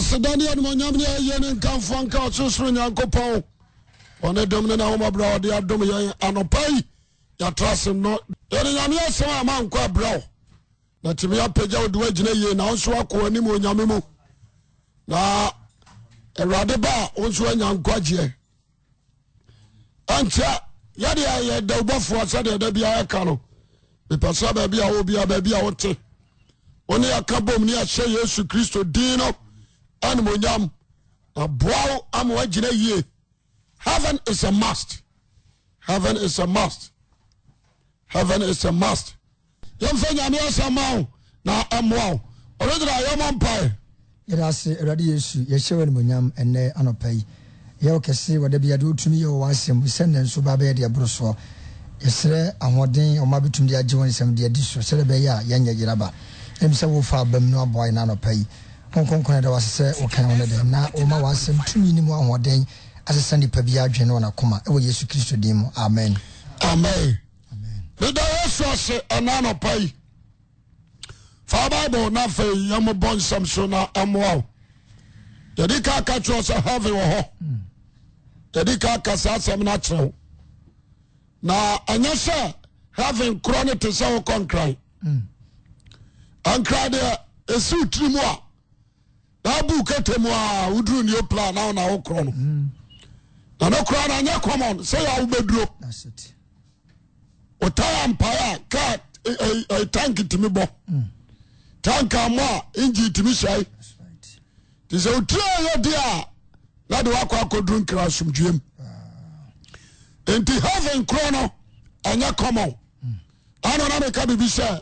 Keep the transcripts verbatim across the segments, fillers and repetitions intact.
Asedani and Monyamia Yen and Kamfanka, Susrin Yankopo. On a dominant home abroad, the abdomen and opay. Ya trust him not. Yamia sama man kwa bro. Na timia peja udwejine ye na onswa kwa ni mo nyamemo. Na erade ba onswa nyankwaje. Ancha yade ya da ubofo asade da bia aka no. Me pasa ba bia obi a ba bia wote. Oni akabom ni ahye Yesu Kristo din no an monyam. Na boawo amwagine ye. Heaven is a must. Heaven is a must. Heaven is a must. Yom fe nyame asama na amwa. Original yom empire. Yerase erade Yesu ye hyewe monyam enne anopai. Ye okese wode bia do tumi ye wasem senne nso ba be de abroso. Yesre ahoden o ma betum de age won sem de adiso sere be ya ye nyegiraba. Emse wo fa bam no aboy na anopai. Konkonkon da wasese wo kan won de na o ma wasem tumi ni mu ahoden asese ni pa bia adwene wona koma e wo Yesu Kristo dim mu. Amen. Amen. The Yesu se anano pai. Fa Bible na fe yam bon samso na amwa. Yedi ka ka tro se have wo ho. Yedi ka ka sa sam na tro. Na anya se having chronic to so concry. Ankra de esu trimu a. Na bu ketemu a udru ni plan na na wo kro no. Na no kro na anya common say ya wo beduro. That's it. Otaya mpaya ka a tank timi bo tank ama inji timi shai tise utia yo dia na de wakwa akodru nkra asumdwem enti heaven chrono anya common ano na me ka bibi sha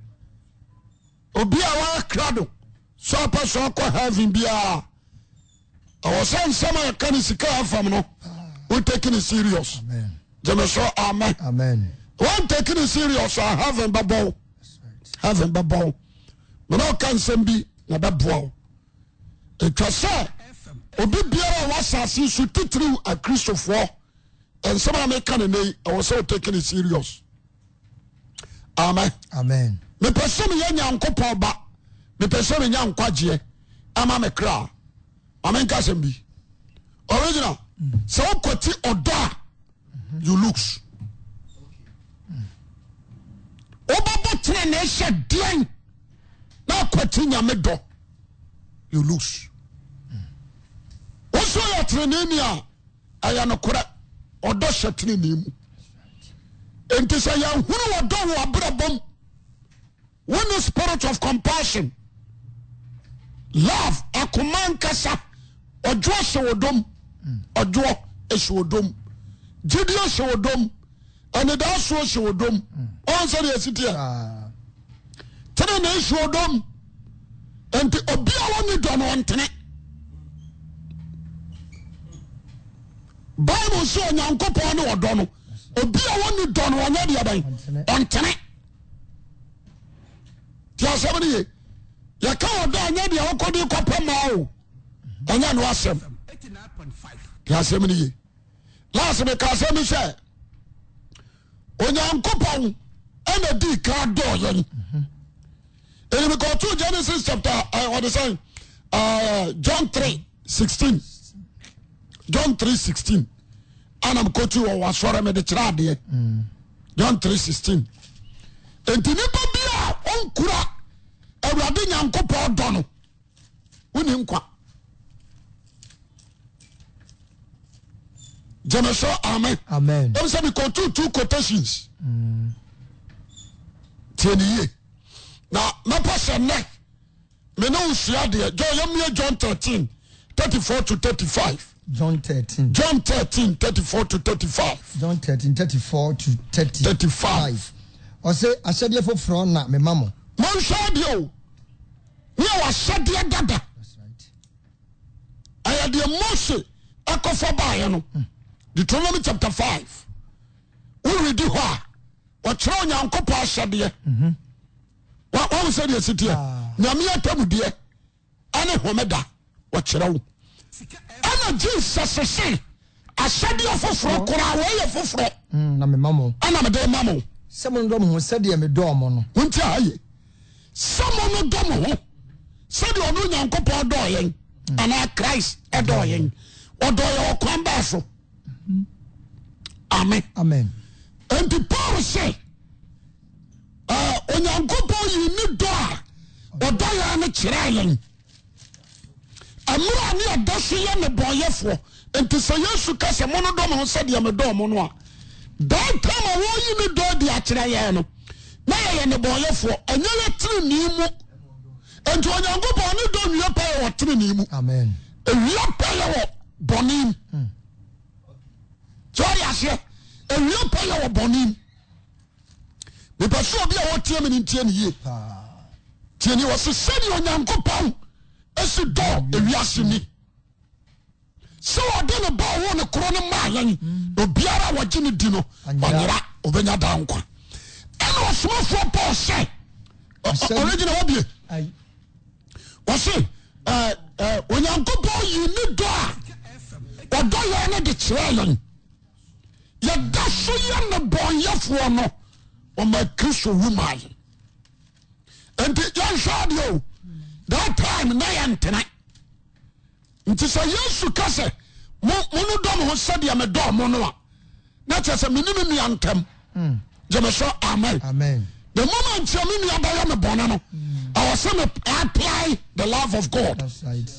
obi a wa krado so pa so ko heaven bia awosan sama kan sika afam no we taking it serious. Amen. Jemeso amen. Amen. One taking it serious, I haven't bubble. Haven't bubble. No can send be na bubble. It was said, Obi Biara was as you to through a Christopher, and some American name I was so taking it serious. Amen. Amen. Me person yan uncle ba. Me person yan kwaje. Ama me kra. Amen kasembi. Original. So kwati oda. You looks. Obabo tene na ehye den na kwati nyame do you lose oso ya tene ni a aya no kora odo hye ni mu enti say ya huru odo wo abrabom when the spirit of compassion love akuman kasa ojo hye wodom ojo ehye wodom jidi hye wodom and the also hye wodom on say the city ah tene na hye wodom enti obi a woni do no ntene Bible say nyankopon ne odo no obi a woni do no onya de aban ontene ti asem ne ye ya ka odo anya de okodi kopama o onya no asem eighty-nine point five ti asem ne ye last me ka asem say onyankopon ena di ka do yen and we go to Genesis chapter uh, what is saying uh, John three sixteen John three sixteen and I'm going to was for me the trade John three sixteen and nipa bia onkura awurade nyankopon do no woni nkwa Genesis amen amen dem say we go to two quotations mm. Tieniye na mapasa ne me no usua de John John thirteen thirty-four to thirty-five John thirteen John thirteen thirty-four to thirty-five John thirteen thirty-four to thirty thirty-five o say asede foforo na me mamo mon shade o we wa shade dada that's right aya de Mose akofo baaye no Deuteronomy chapter five we read ho a o kire onyankopɔ ashade mhm what was said the city nyame atamude ane homeda wo kire wo ana Jesus say asade ofoforo kora wo ye foforo na me mamo ana me de mamo semo ndo mo sade me do mo no wonti aye semo no do mo ho sade ono nyankopɔ do yen ana Christ edo yen odo ye okwan ba so amen amen and the Paul say uh onyankopo yi ni do a odo ya na kire yen amura ni adaso ye ne boyefo enti se Yesu ka se mono do mo se de me do mo no a that time a wo yi ni do de a kire ye no na ye ne boyefo anya ye tiri ni mu enti onyankopo ni do nwie pa ye wo tiri ni mu amen ewia pa ye wo bonim sorry ase ewia pa ye wo bonim me paso obi a wo tie me ni tie ni ye tie ni wo se se ni onyankopo esi do ewiase ni so ode ne ba wo ne kro ne ma yan obiara waje ne di no onyera obenya da nkwa ene osomfo Paul say original obie ai wo se eh eh onyankopo yi ni do a odo ya ne de kire yan ya da so ya ne bonyefo no o ma Kristo woman enti yan shadio that time na yantena nti so Yesu kase mo no do mo se de me do mo no a na che se meninu nu yantem mm je me so amen amen the moment you mean you buy me born no I was saying apply the love of God that's right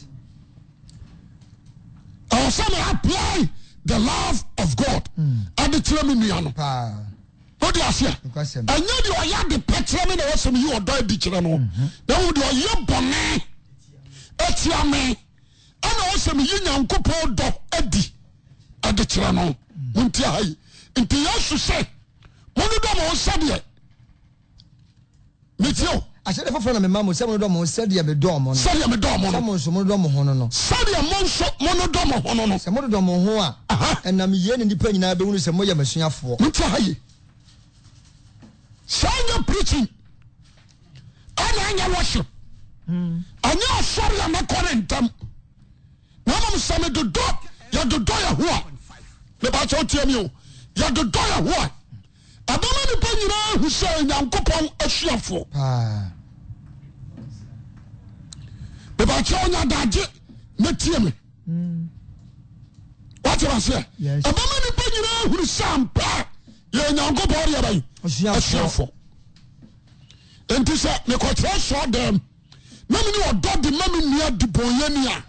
I was saying apply the love of God and the tell me nu no pa what do you say and you do ya the petre me na was me you do di kire no na wo do ye bone etia me ana was me yi nyankopon do adi adi kire no munti ai nti Yesu say mono do mo sade metio ahyɛ foforo na me ma mo sɛ mo do mo sɛ de me do mo no sade me do mo no sɛ mo so mo do mo ho no no sade mo so mono do mo ho no no sɛ mo do mo ho a ɛnam yie ne nipa nyina be hunu sɛ mo yɛ masuafo munti ai Sanya preaching. Ana anya worship. Mm. Anya sorry am korentam. Na mam same do do ya do do ya ho. Me ba cho tie mi o. Ya do do ya ho. Abama ni pa nyina hu se Nyankopon asuafo. Ah. Me ba cho nya daje me tie mi. Mm. What you say? Yes. Abama ni pa nyina hu sampa. Ye Nyankopon ya bai. Asuafo. Enti se me ko tre so dem. Na me ni odo de ma me nua di bonyani a.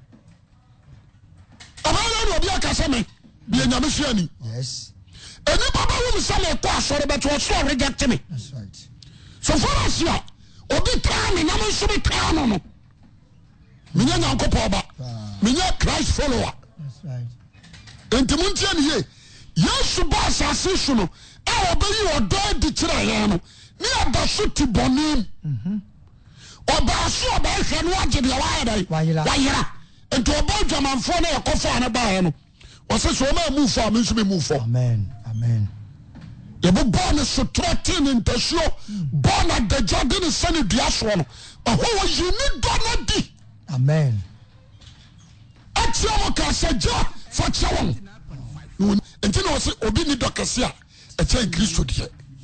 Abana no obi akasa me. Bi enyame suani. Yes. Eni baba wo se me ko asore bet wo so reject me. That's right. So for us ya obi try me na me so be try no no. Me nya Nyankopon ba. Me nya Christ follower. That's right. Enti muntie ne ye. Yesu ba asase so no. A obayi odo di kire ye no. Ni adaso ti bonim. Mhm. Oba so oba hwe no agye de wa yedai. Wayira. Wayira. Enti oba dwamanfo na yakofa na ba ye no. Wose so ma move for me so me move for. Amen. Amen. Ye bo born so threaten intasuo. Born at the Jordan sane duaso no. Oho wo yini do na di. Amen. Atia mo ka saja for chawon. Enti no wose obi ni dokese a e che Kristo die.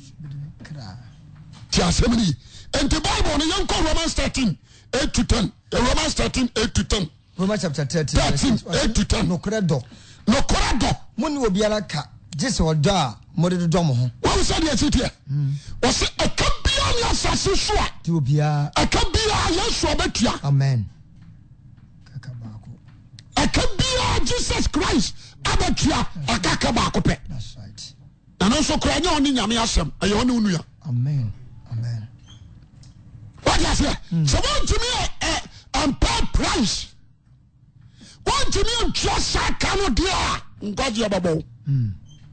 Ti asemni enti Bible no yanko Romans thirteen eight to ten. Romans thirteen eight to ten. Romans chapter thirteen eight to ten. No credo. No credo. Mo ni obiara ka jese odo a mo de do mo ho. What was that you here? Was it a kabia ya sasiswa? Ti obiara A kabia yesu obetua. amen. Kaka baako. A kabia Jesus Christ abetua akaka baako pe. That's right. Na no so kra nya oni nyame asem. Aye oni unu ya. Amen. Amen. What you say? So want to me a and pay price. Want to me just sakano dia. Ngwaji ababo. Mm.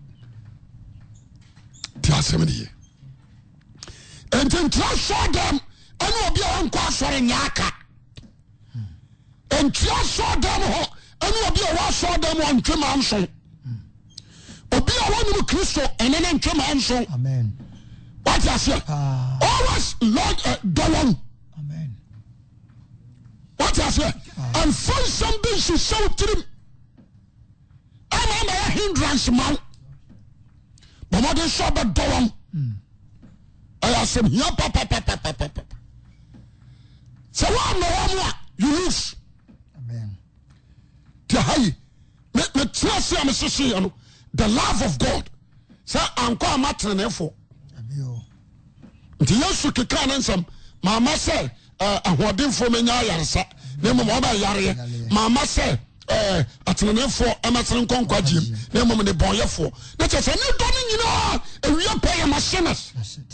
Ti asemni. And in trust for them and obi on kwa sore nyaka. And trust for them ho and obi o so them on twema nso. Obi a wonu Kristo enene ntwema nso. Amen. What you say? Ah. Always Lord uh, Dolon. Amen. What you say? Ah. And find something to show to them. I'm a hindrance man. But what is so bad Dolon? I ask him, yeah, papa, papa, papa, papa. So one no one you lose. see am see you know the love of God say anko amatenefo nti yesu keka na nsam mama say ahodenfo menya yaresa na mo ba yare mama say eh atenefo amatene konkwa jim na mo ne bonyefo na che say ne do ne nyina ewie pay machines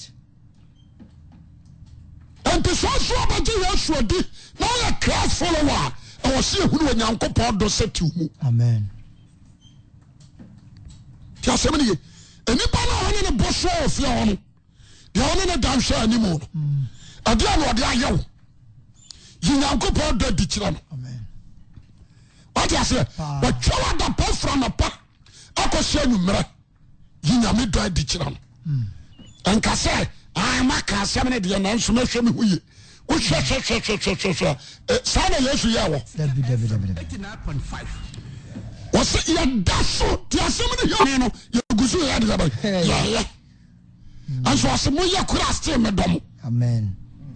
and to so so about yesu odi na ya Christ follower e wo se ehunu onyankopon do setu mu amen ti asem ni enipa na woni ne boso ofia hono de woni ne danhwe animu ade anu ode ayew yinyankopon do di kira no amen what you say but twa da pa from apa akosia numra yinyame do di kira no enka say ai maka asem ne de na nso mahwe me huye wo hwe hwe hwe hwe hwe hwe sa na yesu ya wo david david david eighty-nine point five wose ya daso ti asem ne hwe no ye gusu ya de ba ya ya anso asem ye kura ste me dom amen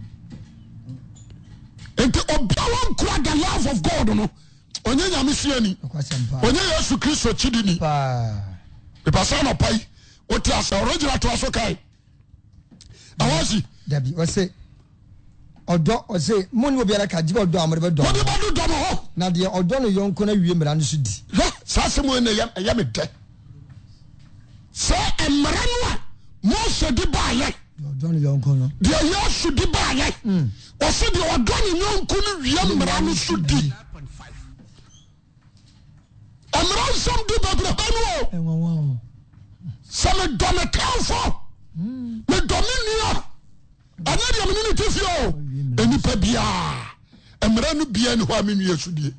enti obiawo kura the love of God no onye nyame suani onye yesu kristo chidini pa e pasa no pai o ti asa original to aso kai awasi dabi o se odo o se mo ni obiara ka jiba odo amore be do odi ba do do ho na de odo no yonko na wie mra no so di sa se mo ne ya me de se emra no a mo so di ba ye odo no yonko no de yesu di ba ye o se de odo no yonko no wie mra no so di emra som di ba bra ba no e won won se me do me kanfo me dominia ana dia me ni tifio enipa bia emra no bia ni ho amenu yesu die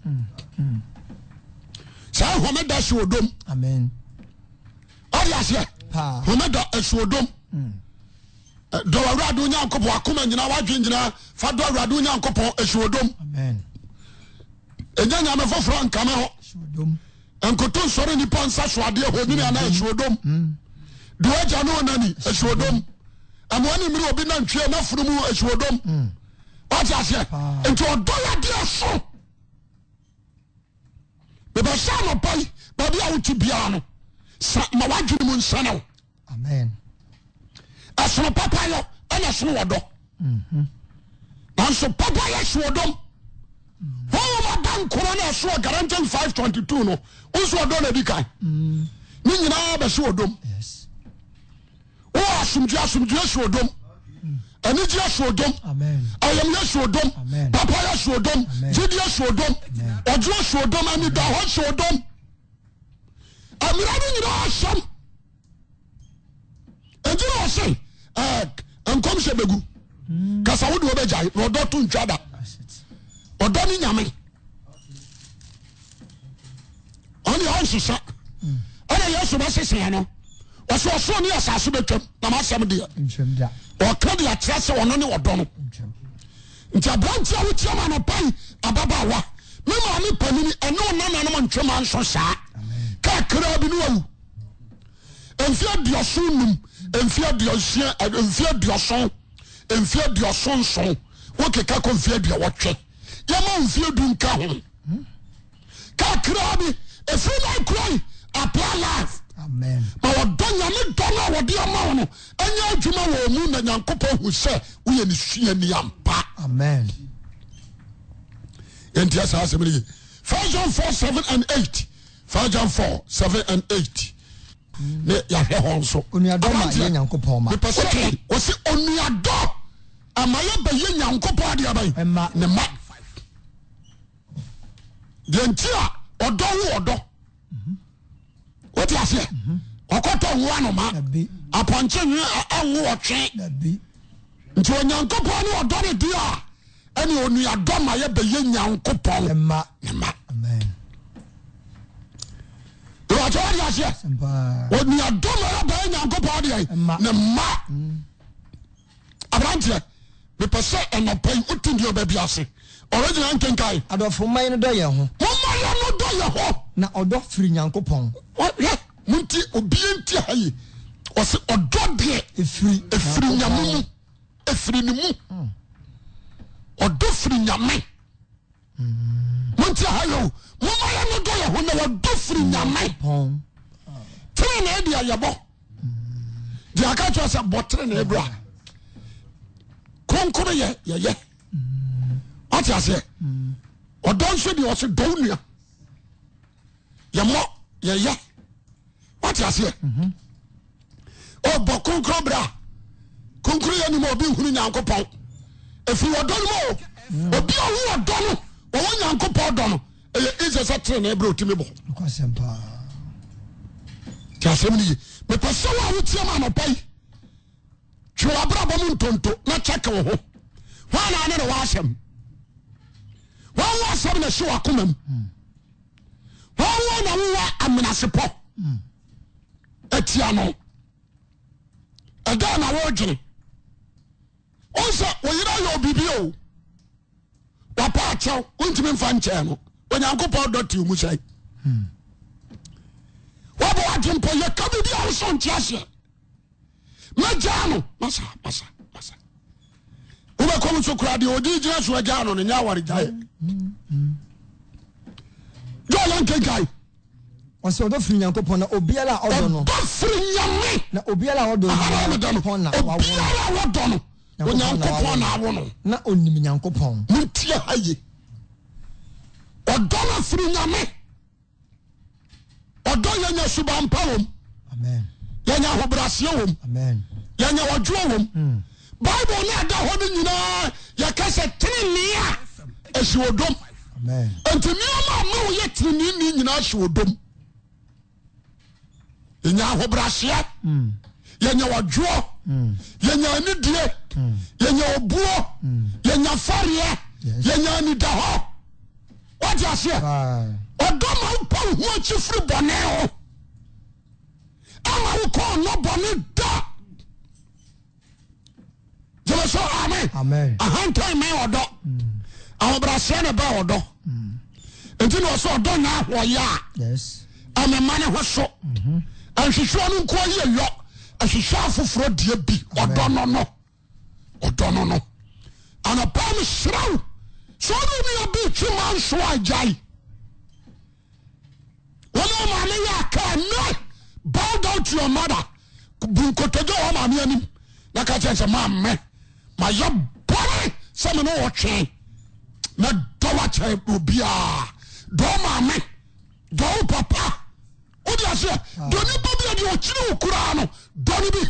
sa ho me da so odom amen odi ase pa ho me da so odom do awrado nyankopon akoma nyina wadwe nyina fa do awrado nyankopon so odom amen enya nya me foforo nkame ho shodom enkoto sore ni pansa so ade ho ni ana so odom do aja no nani so odom amoni miri obi na ntwe na furu mu so odom odi ase enti odo ya de so beba sa no pai ba bia wuti bia no sa ma wadwe mu nsana amen asono papa yo ana sono wodo mhm anso papa yo so wodom ho ma dan koro na so Galatians five twenty-two no unso wodo na dikai mhm ni nyina ba so wodom yes o asumdua asumdua so wodom ani ji so wodom amen ayam ya so wodom papa ya so wodom jidi ya so wodom ojo so wodom ani da ho so wodom amira ni nyina asam ejiro o say eh enkom se begu kasa wo de obejai no do to ntwada odo ni nyame oni on sisa ana yesu ba sese no waso waso ni asase betwam na ma asem de ntwam da o ka de atrase wono ni wodo no ntwam nti abranti a wo tiama no pai ababawa me ma ni panini eno na na no ntwam anso saa ka kra bi no awu enfia diosunum enfia diosia enfia dioson enfia dioson son wo keka ko enfia dia wotwe yama enfia du nka ho ka kra bi efi na krai apply life amen ma wodo nyame do na wodi ama no anya adwuma wo mu na nyankopɔ hu sɛ wo ye ni sua ni ampa amen enti asa asem ni First John four seven and eight First John four seven and eight ne ya hwe hon so onuado ma ye nyankopon ma me pese o se onuado amaye ba ye nyankopon ade abai ne ma de ntia odo wo odo what you say okoto wo no ma aponche nwe anwo otwe nabi nti onyankopon ne odo ne dia ani onuado ma ye ba ye nyankopon ma ne ma amen what you say sempa oni adoma ya ba nyankopɔ de ne ma abrantie me pese enopai utindi obabi ase original nkenkai adofo man no do ye ho mama ya no do ye ho na odo firi nyankopon ya munti obi enti hayi o se odo de efiri efiri nyamu efiri ni mu odo firi nyame munti hayo mama ya no do ye ye ho na wado firi nyame tere na dia yebo dia aka cho se botere na ebra konkoro ye ye ye what you say odon so di o se do nua ye mo ye ye what you say o bo konkoro bra konkoro ye ni mo bi hunu nyankopon efi odon mo obi o hu odon o wo nyankopon don e is a tere na ebra otimi bo ko sempa tiasem ni me pese wa wotia ma no pai twe abra bo mu ntonto na check wo ho wa na ne wa asem wa wa asem na shi wa komam wa wa na wa amenasepo etia no eda na wo gine onse wo yira yo bibio wa pa chaw untimi mfa nche no onyankopon dot you mu sai wabo adimpo ye kabidi a so ntiase majano masa masa masa ube komu so krade odi gina so ajano ne nya ware jaye jo lanke gai onse odo firi nyankopon na obiala odo no odo firi nyame na obiala odo no pon na wa wo odo no onyankopon na wo no na onim nyankopon muntia haye odo na firi nyame odo yanya subampa wom amen yanya hobrasye wom amen yanya wadwo wom bible na da ho ni nyina yakase trinia esi odom amen entimi ma ma wo ye trini ni nyina esi odom yanya hobrasye yanya wadwo yanya anidie yanya obuo yanya faria yanya anidaho what you say odoma upa hu achifri bone o ama uko no bone da jelo so amen amen ahantan me odo ahobrase na ba odo enti no so odo na ahoya yes ama mane ho so anhwehwe no nko ye yo ahwehwe afoforo die bi odo no no odo no no ana pa me shraw so do me obi tuma so ajai wọ́n máa ní yà ká no bow down to your mother bunkotojo wọ́n máa ní ẹni na ká kyerɛ sɛ máa mɛ máa yɛ bọ́rẹ̀ sẹ́mi ní wọ́n twɛn na dọ́wọ́ kyerɛ obiara dọ́wọ́ máa mɛ dọ́wọ́ papa ó di ase dọ́ni bá bí ẹni ọ̀kyerɛ òkúra no dọ́ni bí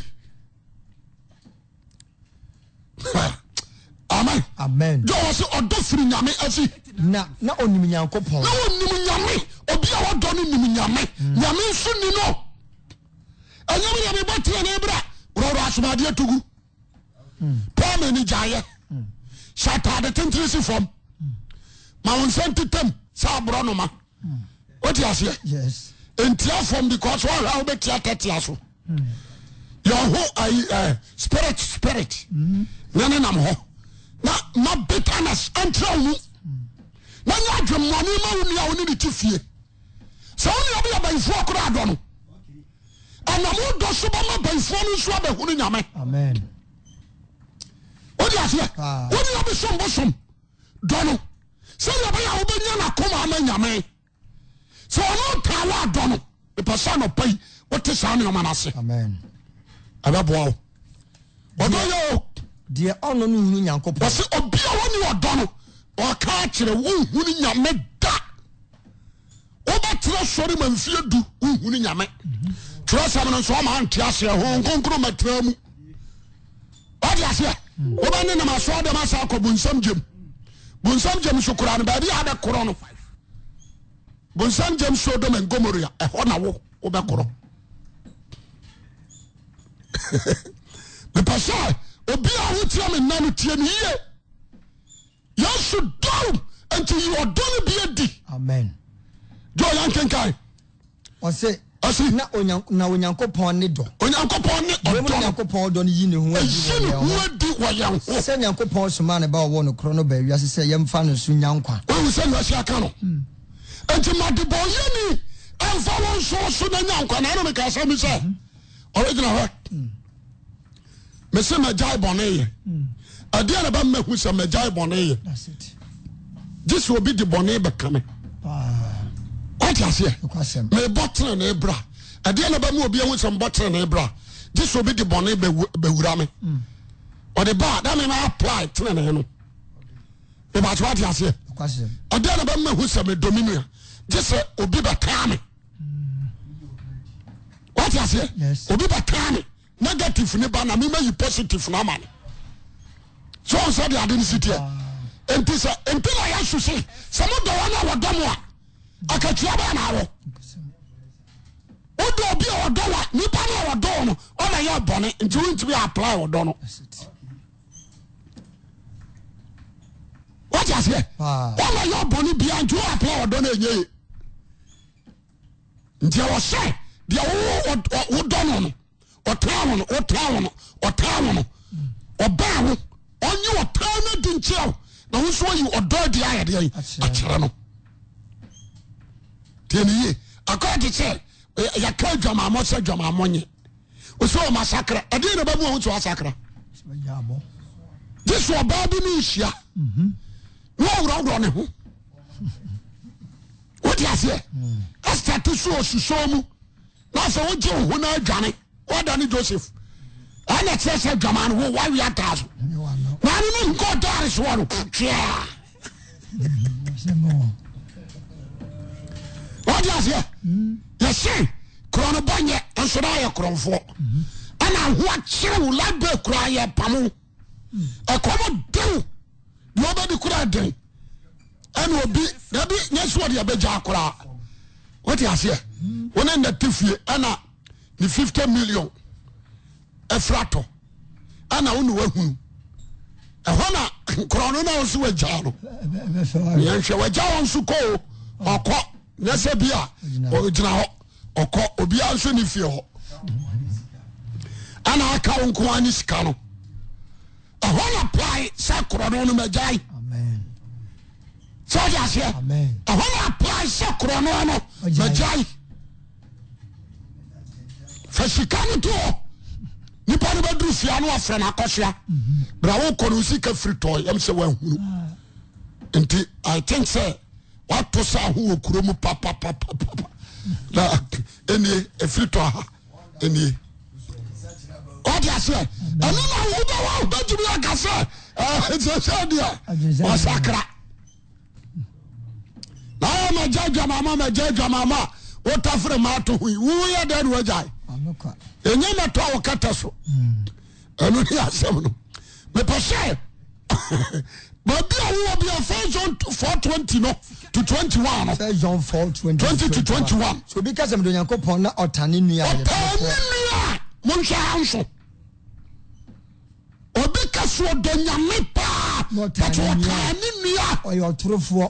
amen amen jọ̀wọ́ sẹ́ ọ̀dọ́ firi nyame ẹsi na na onim nyankopon na onim nyame obi a wadɔ no nim nyame nyame nso ni no ɛnyɛ me nyame bɔteɛ ne bra worɔworɔ asomade atugu paul ma ni gyaeɛ hyɛ atade tentene si fam ma wo nsa ntetam sɛ aborɔ noma wote aseɛ yes ntia fam because wɔhwɛ a wobɛtia tatia so yɛho spirit spirit na ne nam hɔ na ma bitterness antrɛ wo mu na nya adwemmɔne ma wo nua wo ne ne ti fie sɛ wo nua bɛyɛ bayifoɔ koro adɔ no ɛnam wodɔ so bɛma bayifoɔ no nso abɛhunu nyame amen wode aseɛ wo nua bɛsom bosom dɔ no sɛdeɛ bɛyɛ a wobɛnya nakoma ama nyame sɛ ɔno taa wo adɔ no mepɛ sɛ anɔpa yi wote saa nneɔma no ase amen ɛbɛboa wo ɔdɔ yɛ o deɛ ɔno no hunu nyankopɔn wɔsɛ obi a wɔne ɔdɔ no ɔka kyerɛ wohunu nyame da wobɛtera sɔre ma mfie du wohunu nyame twerɛ sɛm no nso ɔma nte aseɛ ho nkonkro matera mu wode aseɛ wobɛne nam asoa dɛm asa akɔ bonsam gyem bonsam gyem so kora no baabi a bɛkorɔ no bonsam gyem Sodom and Gomorrah ɛhɔ na wo wobɛkorɔ mepɛ sɛ obi a wotia me nna no tie no yie yesu dɔw nti yi ɔdɔ no bi adi amen jo yankenkan ɔse ɔse na onya na onyankopɔn ne dɔ onyankopɔn ne ɔdɔ ɔdɔ no nyankopɔn dɔ no yi ne ho adi ɛyi ne ho adi wɔ yɛn ho sɛ nyankopɔn soma ne ba ɔwɔ no korɔ no ba wiase sɛ yɛmfa no so nya nkwa wohu sɛ nuasi aka no enti madebɔyɛni ɛmfa wo nso so na nya nkwa na ɛno meka sɛ mi sɛ ɔregyina hɔ mese magyae bɔne yɛ adeɛ na bɛmahu sɛ magyae bɔne yɛ that's it gye sɛ obi de bɔne bɛka me ah wode what you say me bottle na ebra ade na ba mu obi ehun some bottle na ebra this obi de bone be wura me or the bar that me na apply tena na no e ba what you say ade na ba mu ehun some dominion just obi ba tan me what you say obi ba tan me negative ne ba na me ma positive na man so on said I didn't sit here enti sa enti na ya susi some do wana wodomo a akatua ba na wo odo obi a wodo wa nipa na wodo no o na ya bone enti we ntimi apply wodo no what you say o na ya bone bia ntimi apply wodo na enye enti wo say dia wo wodo no no o trawo no o trawo no o trawo no o ba wo onye o trawo na dincheo na wo so yi odo dia ya dia akere no tieniye akodi che ya ka dwama mo se dwama monye o so massacre e dey na ba mu o so massacre ya bo this wa ba bi ni hia mhm no wura wura ne ho what you say asta to so osuso mu na so wo je ho na adwane wa da ni Joseph ana che se dwama no wa wi atazo na ni ni ko dare so wo twa what you say yes say krono banye enso da ye kronfo ana ho a kire wo labe kura ye pamu e komo dew no be di kura den ana obi na bi nyeso de abeja kura what you say wona na tifie ana ni fifty million efrato ana wonu wahunu e hona krono na wo so waja no ye hwe waja won so ko okọ nese bia o gina ho okọ obi anso ni fie ho ana aka wonko ani sika no a whole apply sakro no no majai amen so ya se amen a whole apply sakro no no majai fashikani to ni pa no badru fia no afra na akosua bra wo ko no sika free toy em se wa hunu enti I think say what to say who okuro mu papa papa papa la eni e free to ha eni what you say anu na wo ba wo ba jibu akase eh it's a shadia masakra na ma jaja mama ma jaja mama wo tafre ma to hu wo ya da no jai anuka enye na to wo kata so anu ni asem no me pose but be a be a John four twenty no to twenty-one. John four twenty twenty to twenty-one. So because I'm doing a coupon na otani nua. Otani nua. Monsha anso. Obi kaso do nyame pa. But otani nua. Oyo torofo.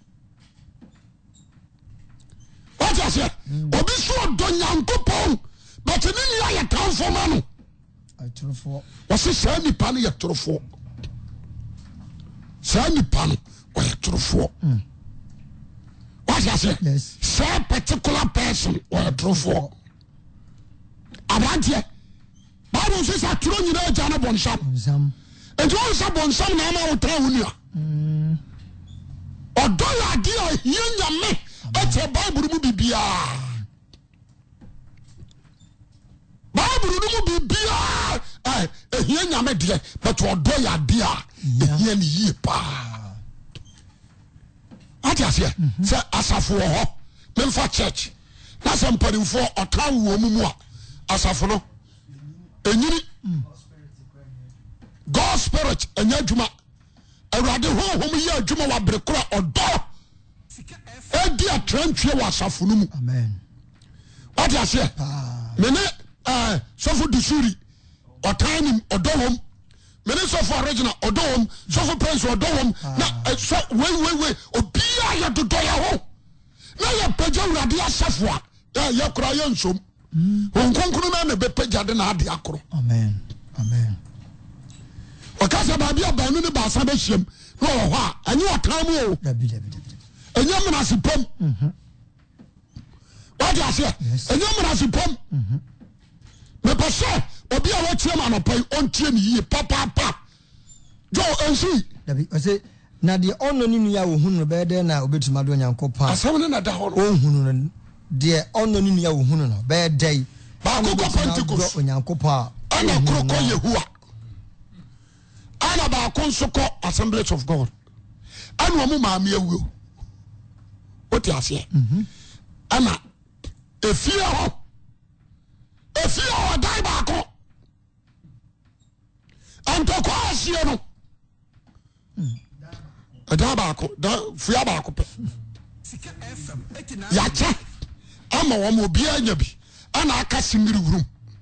What you say? Obi so do nyankopon. But ni nua ya transforma no. Oyo torofo. Wasi sa ni pa no ya torofo. Sa ni pa no oyo torofo. What you say? Yes. Say particular person or a true for. Abante. Bible says a true you know Jana Bonsam. Bonsam. And you also Bonsam na ma tell you. Mm. Or do you idea yin me? It's a Bible mu bibia. Bible mu bibia. Eh, yin me dear, but or do you idea yin yi pa. What you say? Say asafo ho memfa church na some padi for otra wo mu mu a asafo no enyini God spirit enya djuma awrade ho ho mu ye adwuma wa brekora odo e dia trantwe wa asafo no mu amen. What you say? Me ne eh sofo dusuri otani odo hom mene sofo original odo hom sofo prince odo hom na so we we we obia ya dodo ya ho na ya pagya urade asafo a ya ya kura ya nsom honkonkunu na na be pagya de na ade akoro amen amen. Okasa ba bia ba nu ne ba sa be hiem no ho a anyi otan mu o Dabi dabi dabi. enya mnase pom mhm what you say enya mnase pom mhm me pese obi a wo tie ma no pai on tie ni yi papa pa jo ensi dabi o say na de ono ni nua wo hunu be de na obetuma do Nyankopɔn asam ne na da ho no o hunu no de ono ni nua wo hunu no be de ba ko ko Pentecost Nyankopɔn ana kroko Yehua ana ba ko nso ko Assemblies of God ana omu maame awuo oti ase ana efia ho efia ho dai ba ko antoko asie no ada ba ko da fia ba ko pe ya che ama wo mo bia nya bi ana aka simiri wurum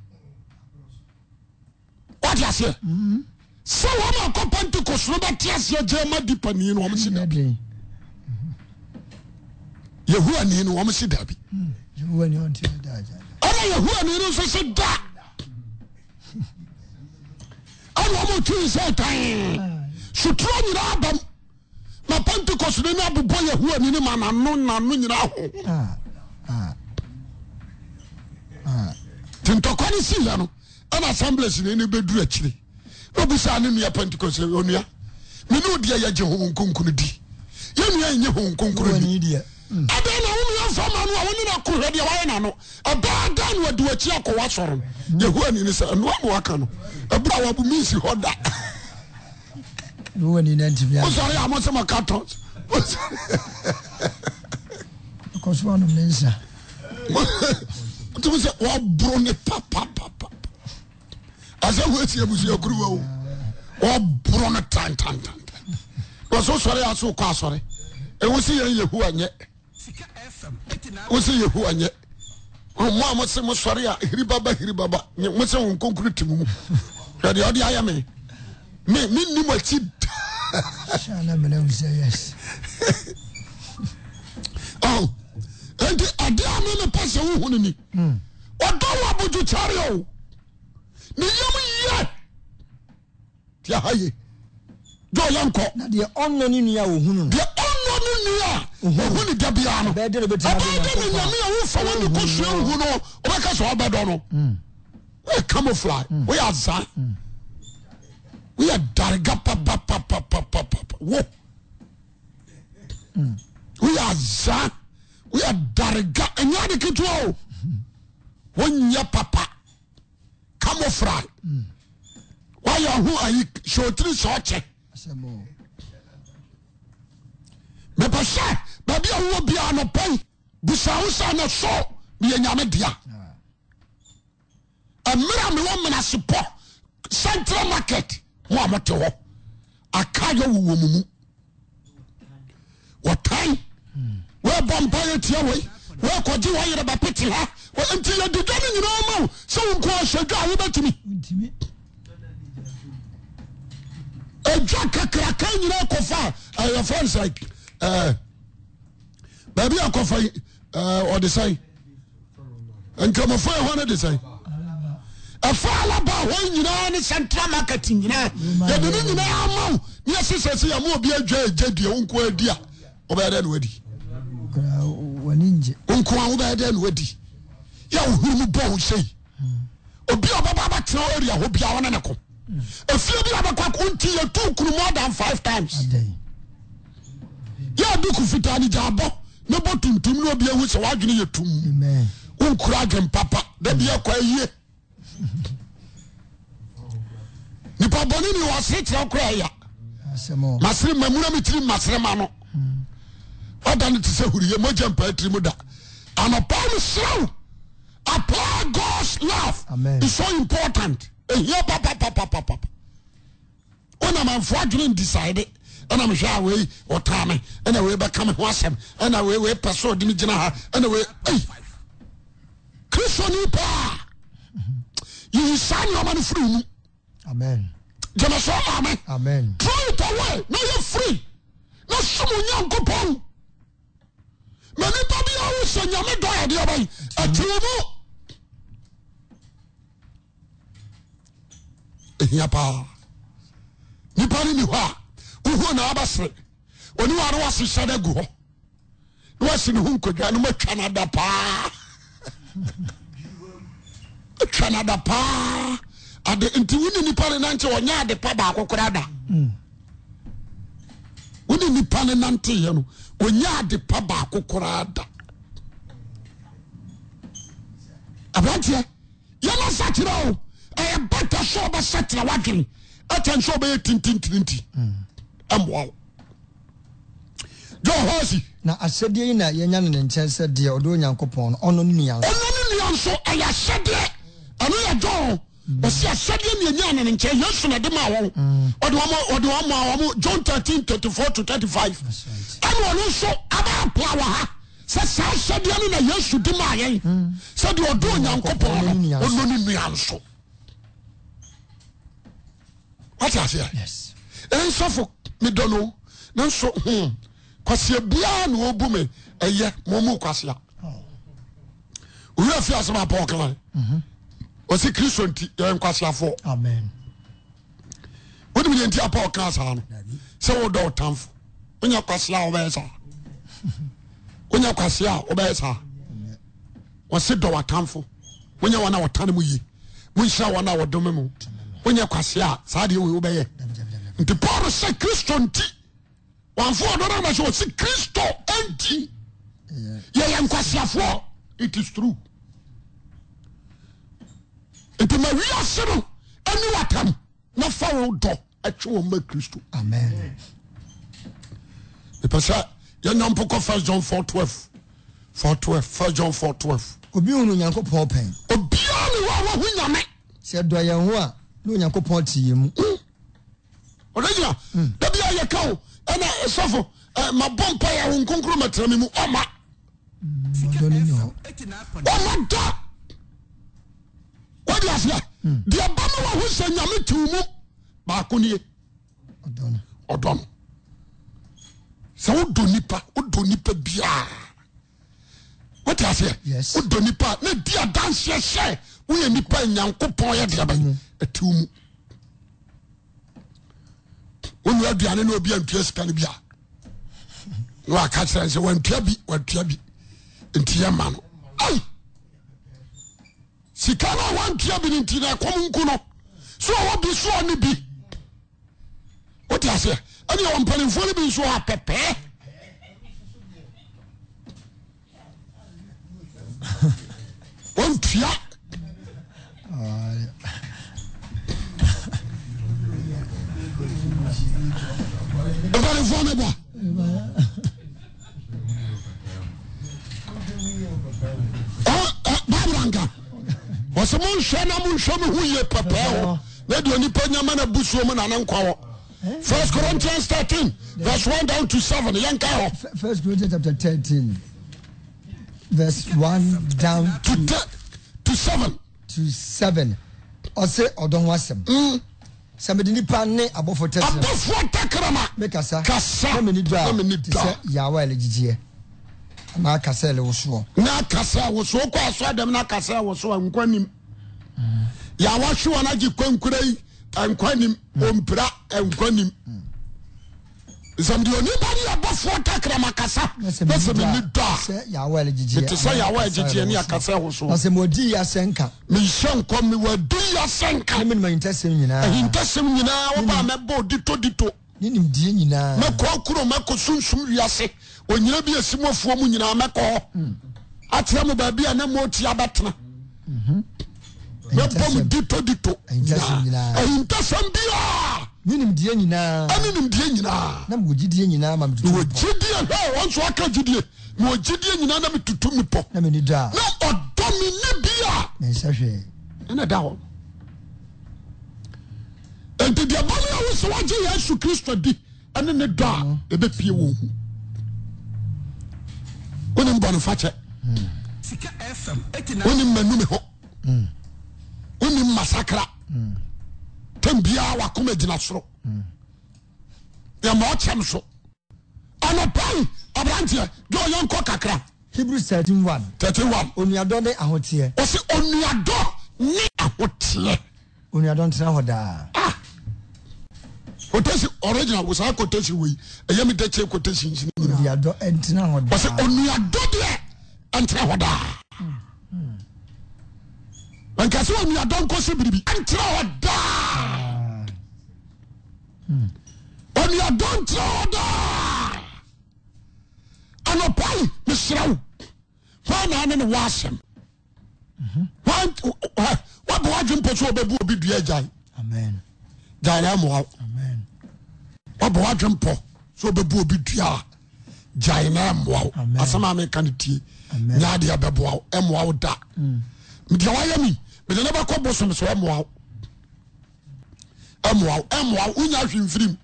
what you say so wo ma ko Pentecost no ba tiasie jema dipani no wo si da bi Yehua ni no wo si da bi Yehua ni on ti da ja ana Yehua ni no so se da ana mo tu se tan sutro nyira abam ma Pentecost ni na bobo Yehua ni ma na no na no nyira ho ah ah ah tintoko ni si ya no ana Assemblies ni ni beduru akire obusa ne nua Pentecost onua me no dia ya je ho nkonkunu di ye nua nye ho nkonkunu di dia ade na wo nua fama no woni na ko hwede wa na no aba dan wadu achi akwa soro Yehua ni ni se no am waka no abura wa bu misi hoda no ni na ntimi o sori amo se makato ko so no mensa tu se wa bro ne papa papa asa wo eti abusu akuruwa o wa bro ne tan tan tan o so sori aso ko asori e wo si Yehua nye wo si Yehua nye o mo amo se mo sori a hiri baba hiri baba mo se won konkuru timu hwede odi aya me me me ni mo ti Shana me say yes oh and ade ame me pass wo hunu ni mm odo wa buju chare o ni yam ye ti ahaye do yanko na de onno ni nua wo hunu de onno ni nua wo hunu da bia no be de betima do ni nyame wo fa wo ko hwe hu no o ka so obedo no mm we camouflage we azan we are darga papa papa papa papa wo we are za we are darga enya de kitu o wonya papa camouflage why you who are you show three soche asemo me pasha baby wo bia no pai busa usa na so me nyame dia amira me wo mena sepo Central Market mo amote ho akayo wo mumu wotan we bomba yetia we we koji wo yere ba peti ha nti ye dido ni nyina ma so nko ahwedwa wo betimi ntimi eja kakra kan nyina kofa your friends like eh baby akofa eh or the say nkamofo e ho na the say afala ba ho nyina ni Central Market nyina ye de nyina amaw ni asesese ya mo obi adwa agedie wonko adi a obeda na wadi waninje wonko a obeda na wadi ya ohuru mu bo sei obi obaba ba tena area ho bia wona ne ko afia bi abakwa ko nti ye tu kunu more than five times ya du ku fitani jabo ne botuntum no obi ehu se wadwene ye tum amen wonkura agem papa da bia kwa yie nipa boni ni wase tira okura ya asemo masire mamuna mitiri masire ma no oda ne tse huriye moja mpa tiri mu da anopam slow apply God's love Amen. is so important ehia papa papa papa ona manfo adwene decide ana me hwa we otame ana we be kam ho asem ana we we person de mi gina ha ana we ei Kristo ni pa you sign your man free amen jama so amen amen throw it away now you're free no sumo nyankopon mani pa bia wo se nyame do ya de obai atiwo ehia pa ni pa ni ho uhu na abasre oni wa no wase shada gu ho no wase ni hu nkodwa no matwa na da pa Canada pa ade nti woni ni pa na nche wonya ade pa ba akokora da ɔne nipa ne nanteyɛ no onya ade pa baako koraa da aberanteɛ yɛna sakyerɛ o ɛyɛ bata sɛ ɔbɛsakyerɛ wadwene ɛkyɛn sɛ ɔbɛyɛ tintintirinti ɛmmoa wo John Hosi na ahyɛdeɛ yi na yɛnya no ne nkyɛn sɛ deɛ ɔde Onyankopɔn no ɔno ne nua ɔno ne nua nso ɛyɛ ahyɛdeɛ ɛno yɛ John ɔsi ahyɛdeɛ ne yɛnya no ne nkyɛn Yesu na de ma wɔn ɔde wɔn ɔde wɔn ma wɔn John thirteen thirty-four to thirty-five ɛna ɔno nso abɛɛpla wɔ ha sɛ saa ahyɛdeɛ no na Yesu de ma yɛn sɛ deɛ ɔde Onyankopɔn no ɔno ne nua nso wate aseɛ ɛnsɔfo me dɔ no nanso hmm kwasia bia na obu me ɛyɛ momu kwasia owi afi asɛm apa ɔklan ɔsi Kristo nti yɛ nkwasiafo amen wodi me nti apa ɔklan saa no sɛ wo dɔ tamfo onya kwasia ɔbɛyɛ saa onya kwasia ɔbɛyɛ saa ɔsi dɔ watamfo onya wana wɔtane mu yi mu nhyira wana wɔdome mu onya kwasia saa deɛ wo bɛyɛ nti Paul sɛ Kristo nti wanfo ɔdɔdɔ na sɛ ɔsi Kristo nti yɛyɛ nkwasiafoɔ it is true nti ma wiase no ɛne watam na fa wo dɔ atwe wɔn ma Kristo amen epɛ sɛ yɛnya mpokɔ First John four twelve four twelve First John four twelve obi hunu Onyankopɔn pɛn obiara ne wɔ wɔ ho nyame sɛ dɔ yɛn ho a na Onyankopɔn te yɛn mu ɔdegyina da bia yɛka wo ɛna sɔfo mabɔ mpa yɛ wo nkonkro matera me mu ɔma ɔma da wode aseɛ deɛ ba ma waho sɛ nyame tew mu baako nie ɔdɔ no sɛ wodɔ nipa wodɔ nipa biaa wote aseɛ wodɔ nipa na di adanseɛ sɛ woyɛ nipa Nyankopɔn yɛ deɛ bɛn ɛtew mu wonu aduane na obi antua sika no bia na waka kyerɛ sɛ wantua bi wantua bi nti yɛ ma no ai sika no a wantua bi no nti na ɛkɔm nku no so ɔwɔ bi so ɔne bi wote aseɛ ɛne ɛwɔ mpanimfoɔ no bi nso hɔ apɛpɛɛ wantua mpanimfoɔ no ba babranka wɔsɛ monhwɛ na monhwɛ me ho yie pɛpɛɛ hɔ na deɛ onipa nyama no busuo mu na ne nkwa hɔ First Corinthians thirteen verse one down to seven yɛnka hɔ First Corinthians chapter thirteen verse one down to to, to seven to seven ɔsɛ ɔdɔ ho asɛm sɛ mede nipa ne abɔfo tɛkrɛma abɔfoɔ tɛkrɛma mekasa kasa na meni dɔ na meni a te dɔ sɛ yɛawa ɛlegyegyeɛ anaa kasa ɛle wo soɔ na kasa wo so kɔ aso adam na kasa wo so nkwa nim ya wa hwe wana gye kwankura yi nkwa nim ompira nkwa nim zamdi oni bari abɔfoɔ tɛkrɛma kasa na sɛ meni dɔ a sɛ yɛawa ɛlegyegyeɛ te sɛ yɛawa ɛgyegyeɛ ne akasa wo so na sɛ mɔdi yɛ asɛnka mehyɛ nkɔ me wadi yɛ asɛnka ne menim ahintasɛm nyinaa ahintasɛm nyinaa woba mɛbɔ dito dito ne nimdie nyinaa mɛkɔ kuro mɛkɔ sunsum wiase onyina bi asi moafuo mu nyinaa mɛkɔ akyerɛ mo baabi a na moatia bɛtena mɛbɔ m dito dito ahintasɛm biaa ne nimdie nyinaa ɛne nimdie nyinaa na mewɔ gyidie nyinaa ma metutu wɔ gyidie hɛ wɔn so aka gyidie mewɔ gyidie nyinaa na metutu mepɔ na meni dɔ a na ɔdɔ me ne bi a mensɛ hwee ɛna da hɔ enti deɛ bɔne a wo sɛ wagye Yesu Kristo di ɛne ne dɔ a ɛbɛpie wɔ hu wonim bɔne fakyɛ wonim manume hɔ wonim masakra tam biara wakoma gyina soro yɛma ɔkyɛm so anɔpai aberanteɛ dɛ ɔyɛnkɔ kakra Hebrews thirteen one thirty-one onuadɔ ne ahoteɛ ɔsɛ onuadɔ ne ahoteɛ onuadɔ ntena hɔ daa ah quotation original was our quotation we ɛyɛ me dɛkyɛ quotation nhyini onuadɔ ntena hɔ daa ɔsɛ onuadɔ deɛ ɛntena hɔ daa nkasi onuadɔ nkɔsɛ biribi ɛntena hɔ daa onuadɔ ntena hɔ daa Anopai, Miss Row. One and a washem. One, what watching Poso Babu be Jai? Amen. Dynamo. Amen. What watching Po, so Babu be Dia. Jainam wow. Asama me kaniti. Nadia Babu, M wow da. Mdiawayami, but never call Bosom so M wow. M wow, M wow, unya film.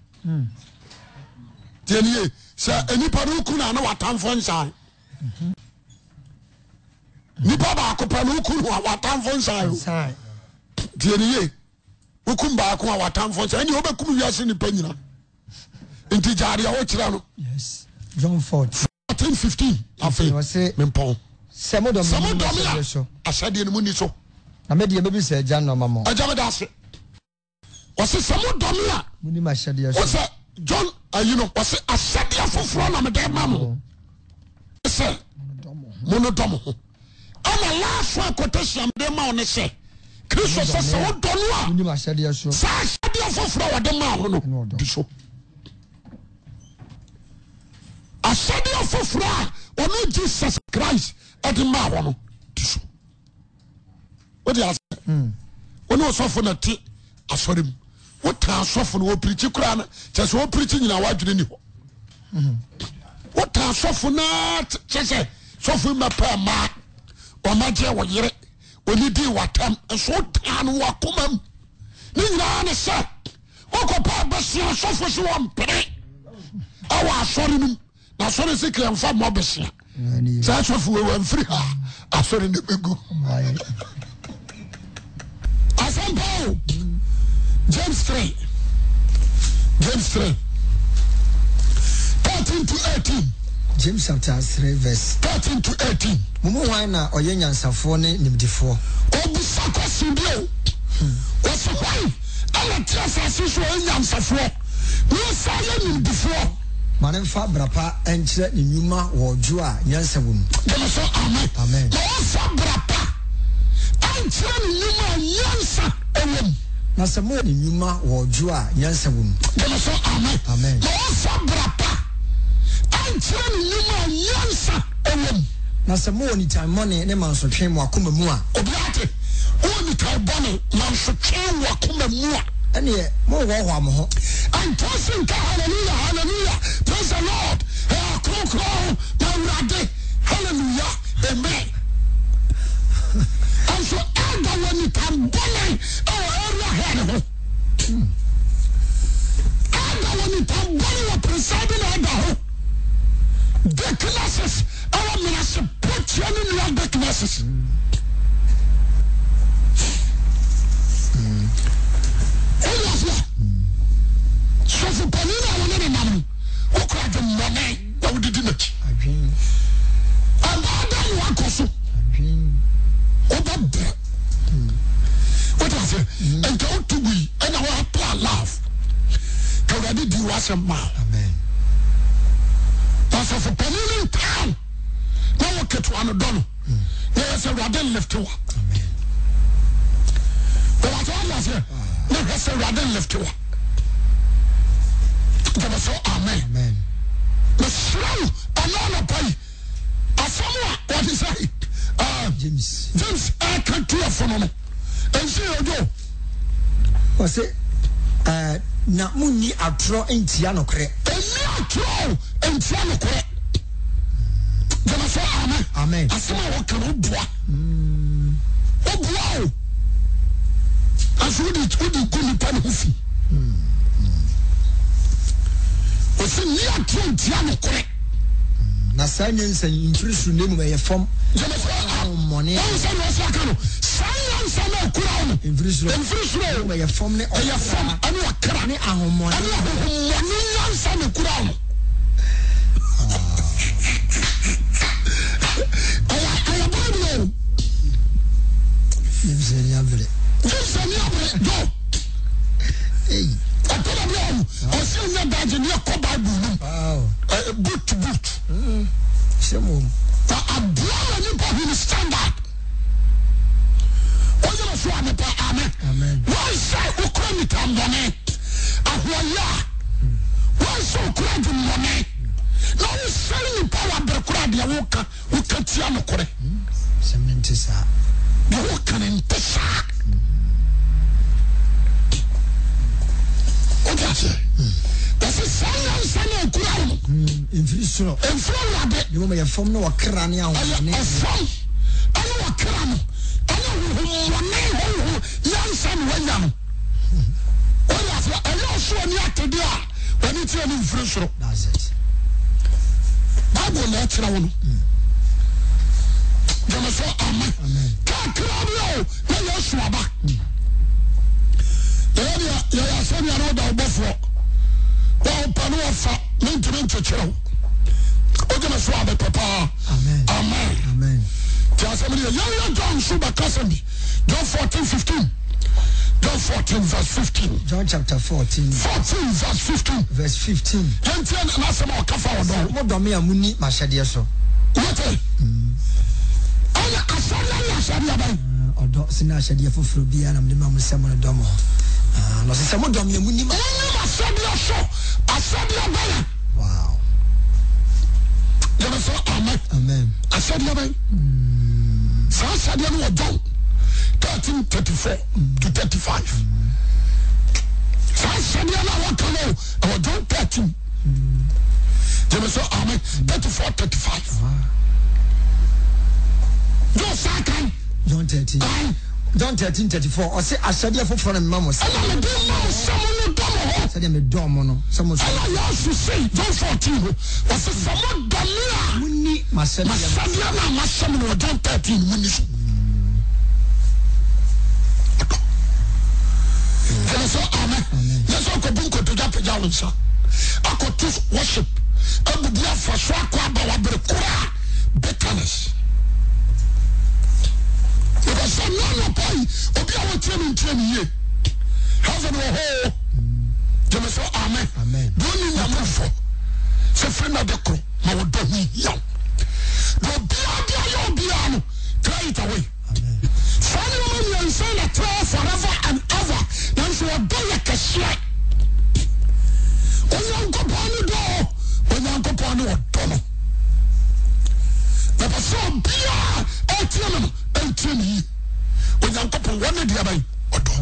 Tieni, sir, any parukuna no what time for inside. Nipa ba ko panuku no what time for inside. Tieni, ukumba ko what time for inside. Any obekum wiase ni panyina. Inti jari a wo kira no. Yes. John fourteen fifteen. Afi mempon. Semo do Semo do me so. Asade ni muni so. Na me de me bi se Jan no mamo. Aja me da se. Wose semo do me a. Muni ma shade so. Wose John ayi no wose asade afoforo na me de mamo. Se mono do mo. Ana last one quotation de ma one se. Kristo se se wo do no a. Muni ma shade so. Sa asade afoforo wa de ma ho no. Di so. Asade afoforo a ono Jesus Christ adi ma ho no. Di so. What do you ask? Hmm. Ono osofo na ti asore mu. What ta asofo no preach kura na. Chese wo preach nyina wadwene ni ho. Mhm. What ta asofo na chese sofo ma pa ma. O ma je wo yire. Oni di watam so ta no wakomam. Ni nyina na se. Okopa basia asofo so wo mpere. Awa asore mu. Na asore se kire mfa mo besia. Sa asofo we wan free ha. Asore ne begu. Asampo. James three. James three. thirteen to eighteen. James chapter three verse thirteen to eighteen. Mumu wan na oye nyansafo ne nimdifo. Obusa kwasi bio. Wose hwan ala tiasase so nyansafo. Wo sa ye nimdifo. Mane mfa brapa enkyere ne nyuma wo dwo a nyansa wom. So amen. Amen. Wo sa brapa enkyere ne nyuma nyansa ewom. Na samo ne nyuma wo dwo a nyansa wom. So amen. Amen. Wo sa brapa enkyere ne nyuma nyansa ewom. Na samo ni time money ne mansotwe mu akoma mu a. Obiate. Oni time money mansotwe mu akoma mu a. Ene mo wo ho am ho. And tossing hallelujah, hallelujah. Praise the Lord. Hallelujah. Amen. And so elder when you can bully our area head. Elder when you can bully your presiding elder. The classes, our minister put you in your big classes. So for Panina, I want to know who cried the money that we did not. I dream. And I want to also. I dream. Oh, but there. What was it? And go to we, and I want to laugh. Because I did you as a man. Amen. That's for Panina in town. Now we get to Anadolu. There is a radin left to. Amen. But what was it? There is a radin left to. So amen. Amen. The slow another pay. Asamoah, what is that? Uh, James. James, I can't do a phenomenon. And see you go. Was it? Uh, na muni atro entiano kre. And me atro entiano kre. Then I say amen. Amen. Asamoah, what can you do? Hmm. Oh, wow. As we did, we did good in Panhufi. Hmm. Osi ni atro ntia no kore. Na sa nyensa imfirisu nemu me yefom. Jeme so money. O se no se aka no. Sa nyensa na kura no. Imfirisu. Imfirisu no me yefom ne o yefom ani akra ne ahomoni. Ani ahomoni nyensa na kura no. Aya aya Bible. Nyensa ni avre. Nyensa ni avre do. Hey. I see your badge in your Bible. Wow. Uh, boot to boot. Mm. Shemo. A blow and you put in standard. Oh, you must want to amen. Amen. Why say Ukraine Tambone? Ahoya. Why so crowd money? na wo sɛn ni power brekura de wo ka wo ka tia no kore semmente sa wo ka ne ntesa o ja se that's a science science kura no infiri soro infiri wade de mo ye fam no wakra ne ahwo ne fam ana wakra no ana wo wo ne ho yansa no wanya no o ya se ayo so ni atede a wani ti ani infiri soro that's it Bible na tira wo no jama so amen ka kra bio na yo so aba ya ya ya so ni aro da obofo wa pa no fa me ntimi nchechero o jama so aba papa amen amen amen ti asemi ya ya John so ba kasemi John fourteen fifteen John fourteen verse fifteen John chapter fourteen fourteen verse fifteen verse fifteen yantia na asema o kafa odo mo do me amuni mahede so what ana asala ya asala ba odo sina ahede foforo bia na mde ma mo semo no do mo ah no se mo do me amuni ma ana asala so asala ba wow jama so amen amen asala ba sa asala no John thirteen thirty-four to thirty-five sa asala na wa kan o John thirteen jama so amen thirty-four thirty-five John second John thirteen John thirteen thirty-four o se ahede foforo ma mo se ana me do ma so mo do mo se de me do mo no se mo so ana ya su say John fourteen o se so mo do me a muni mahede masabia na masam no John thirteen muni so so amen yes o ko bunko to jape jawunsa akotu worship abudia fa so akwa ba wa bere kura bitterness because some no boy obi a wotie me ntie me ye heaven wo ho jeme so amen amen doni nyame fo se frena de kro ma wo do hi ya do bia bia yo bia no cry it away amen finally we are saying that forever and ever then so do ya kashia onyanko panu do onyanko panu odo no na paso bia etie no etie ni onyanko pon wona dia bai odo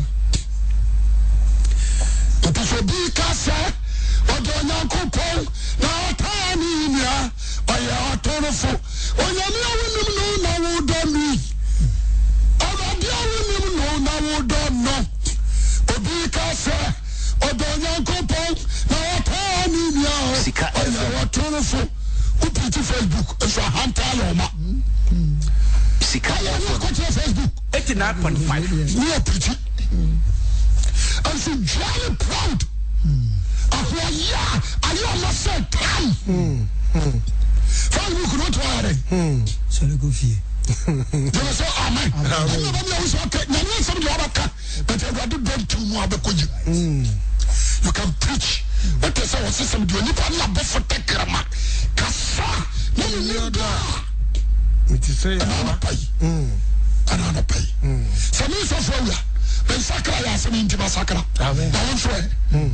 to paso bi ka se odo onyanko pon na otani nia oya otorofo onyame awunum no na wo do mi abadi awunum no na wo do no obi ka se odo onyanko pon na otani nia oya otorofo upiti Facebook so hanta yoma sika ya ko Facebook eighty-nine point five we are pretty and so very proud ah yeah are you almost said time Facebook not wire so le go fie you say amen amen amen we say okay na we some the other but you got to do too more abekoji you can preach what is our system do you pa na bo for tekrama kasa na you do it is say mm ana na pay so me so for ya ben sakra ya se me ntima sakra amen na won so e mm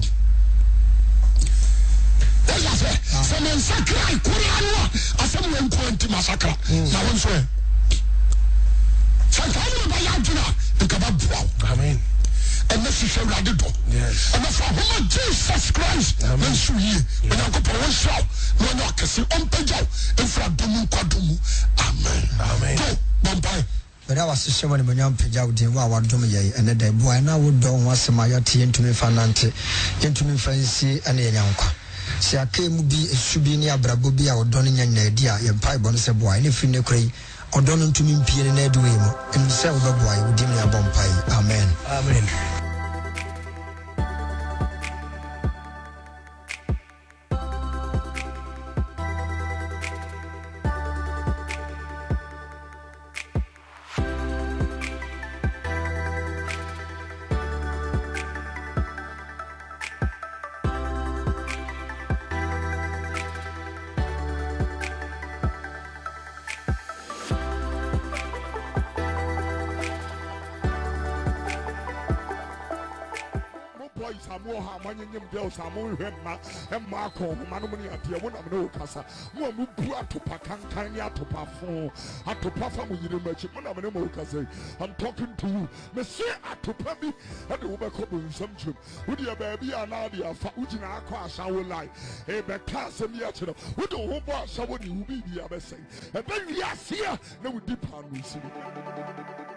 ya se so me sakra ikuri anu asem won ko ntima sakra na won so e sakra ni ba ya juna nka ba bua amen and this is a radical. Yes. And for whom Jesus Christ, when she when I go for one show, no, no, because you unpaid in front of me, amen. Amen. Go, Bombay. But I was so many when I'm page out in what do me and the boy and I would don't want some my tea into me fanante into me fancy and a young. See, I came be a subinia brabubia or donning and idea, your pipe on a boy, and if you know, or donning to me, P and Edwin, and sell the boy with dimly a bompie. Amen. Amen. mo ha manyem girls amon hwemma emma ko ma no ne ade mo na me kasa mo mu bu atopa kankan ya atopa fo atopa fa mo yire machi mo na me mo kasa I'm talking to you me say atopa bi ade wo be ko bo nsam chum wo de ba bia na de afa wo gina akọ asa wo lai e be ka asem ya kire wo de wo bo asa wo ni wo bi bia be sei e be wi ase na wo di pa no si